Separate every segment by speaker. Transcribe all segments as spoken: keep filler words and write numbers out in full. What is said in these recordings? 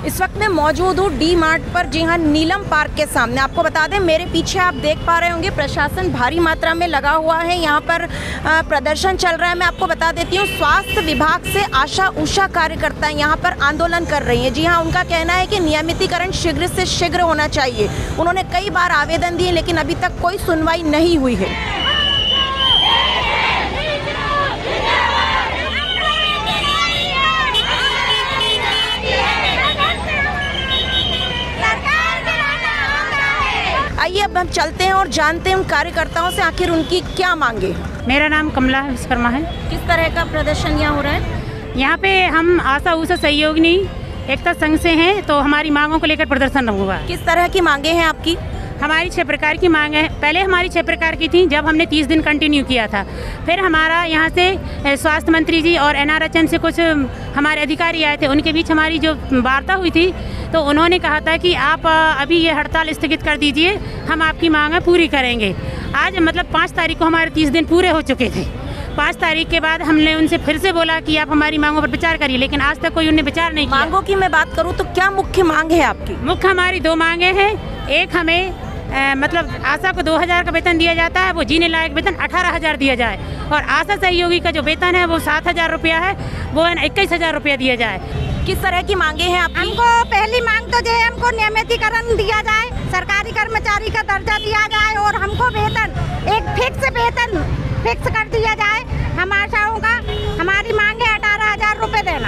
Speaker 1: इस वक्त मैं मौजूद हूँ डी मार्ट पर, जी हाँ, नीलम पार्क के सामने। आपको बता दें, मेरे पीछे आप देख पा रहे होंगे प्रशासन भारी मात्रा में लगा हुआ है। यहाँ पर प्रदर्शन चल रहा है। मैं आपको बता देती हूँ, स्वास्थ्य विभाग से आशा उषा कार्यकर्ता यहाँ पर आंदोलन कर रही हैं। जी हाँ, उनका कहना है कि नियमितीकरण शीघ्र से शीघ्र होना चाहिए। उन्होंने कई बार आवेदन दिए लेकिन अभी तक कोई सुनवाई नहीं हुई है। आइए अब हम चलते हैं और जानते हैं उन कार्यकर्ताओं से आखिर उनकी क्या मांगे।
Speaker 2: मेरा नाम कमला विश्वकर्मा है।
Speaker 1: किस तरह का प्रदर्शन यहाँ हो रहा है?
Speaker 2: यहाँ पे हम आशा उषा सहयोगिनी एकता संघ से हैं, तो हमारी मांगों को लेकर प्रदर्शन हुआ।
Speaker 1: किस तरह की मांगे हैं आपकी?
Speaker 2: हमारी छह प्रकार की मांग है। पहले हमारी छह प्रकार की थी, जब हमने तीस दिन कंटिन्यू किया था। फिर हमारा यहाँ से स्वास्थ्य मंत्री जी और एन आर एच एम से कुछ हमारे अधिकारी आए थे, उनके बीच हमारी जो वार्ता हुई थी, तो उन्होंने कहा था कि आप अभी ये हड़ताल स्थगित कर दीजिए, हम आपकी मांगें पूरी करेंगे। आज मतलब पाँच तारीख को हमारे तीस दिन पूरे हो चुके थे। पाँच तारीख के बाद हमने उनसे फिर से बोला कि आप हमारी मांगों पर विचार करिए, लेकिन आज तक कोई उन्होंने विचार नहीं किया।
Speaker 1: मांगों की मैं बात करूं तो क्या मुख्य मांग है आपकी?
Speaker 2: मुख्य हमारी दो मांगे हैं। एक, हमें आ, मतलब आशा को दो हज़ार का वेतन दिया जाता है, वो जीने लायक वेतन अठारह हज़ार दिया जाए, और आशा सहयोगी का जो वेतन है वो सात हज़ार रुपया है, वो है इक्कीस हज़ार रुपया दिया जाए।
Speaker 1: किस तरह की मांगे हैं आपकी?
Speaker 3: हमको पहली मांग तो जो है, हमको नियमितीकरण दिया जाए, सरकारी कर्मचारी का दर्जा दिया जाए, और हमको वेतन एक फिक्स वेतन फिक्स कर दिया जाए। हम आशाओं का हमारी मांग है अठारह हजार रुपये देना।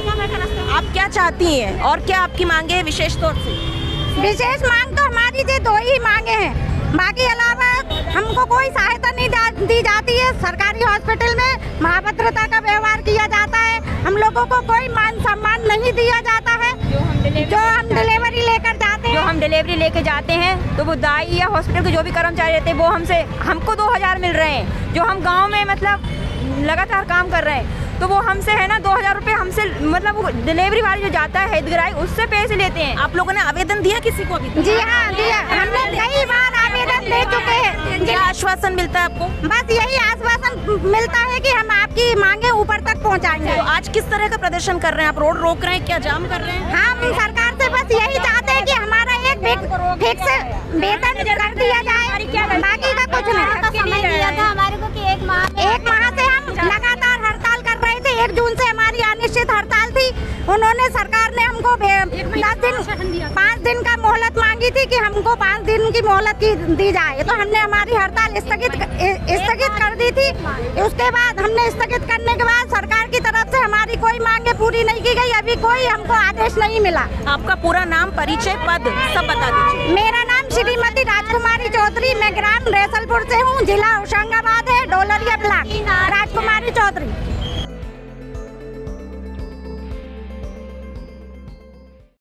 Speaker 1: आप क्या चाहती हैं और क्या आपकी मांगे है विशेष तौर से?
Speaker 3: विशेष मांग तो हमारी ये दो ही मांगे हैं, बाकी अलावा हमको कोई सहायता नहीं दी जाती है। सरकारी हॉस्पिटल में महाभद्रता का व्यवहार किया जाता है, हम लोगों को कोई मान सम्मान नहीं दिया जाता है। जो हम डिलीवरी लेकर जाते हैं
Speaker 1: जो हम डिलीवरी लेके जाते हैं तो वो दाई या हॉस्पिटल के जो भी कर्मचारी रहते हैं वो हमसे हमको दो हजार मिल रहे हैं। जो हम गाँव में मतलब लगातार काम कर रहे हैं तो वो हमसे है ना दो हजार रुपये हमसे, मतलब वो डिलीवरी वाले जो जाता है हैदगराई, उससे पैसे लेते हैं। आप लोगों ने आवेदन दिया किसी को अभी?
Speaker 3: जी हाँ, दिया। हमने कई बार आवेदन दे चुके हैं।
Speaker 1: क्या आश्वासन मिलता है आपको?
Speaker 3: बस यही आश्वासन मिलता है कि हम आपकी मांगे ऊपर तक पहुंचाएंगे।
Speaker 1: तो आज किस तरह का प्रदर्शन कर रहे हैं आप? रोड रोक रहे हैं, क्या जाम कर रहे हैं?
Speaker 3: हम सरकार से बस यही चाहते हैं कि हमारा एक फिक्स वेतन कर दिया जाए, बाकी का कुछ नहीं।
Speaker 4: समय दिया था हमारे को कि एक माह
Speaker 3: एक माह से हम लगातार हड़ताल कर रहे थे। एक जून से हमारी अनिश्चित हड़ताल थी। उन्होंने, सरकार ने हमको दस दिन पाँच दिन का मोहलत मांगी थी कि हमको पाँच दिन की मोहलत की दी जाए, तो हमने हमारी हड़ताल स्थगित स्थगित कर दी थी। उसके बाद हमने स्थगित करने के बाद सरकार की तरफ से हमारी कोई मांगे पूरी नहीं की गई। अभी कोई हमको आदेश नहीं मिला।
Speaker 1: आपका पूरा नाम, परिचय, पद सब बता दीजिए।
Speaker 3: मेरा नाम श्रीमती राजकुमारी चौधरी, मैं ग्राम रेसलपुर से हूँ, जिला होशंगाबाद है, डोलरिया ब्लॉक। राजकुमारी चौधरी।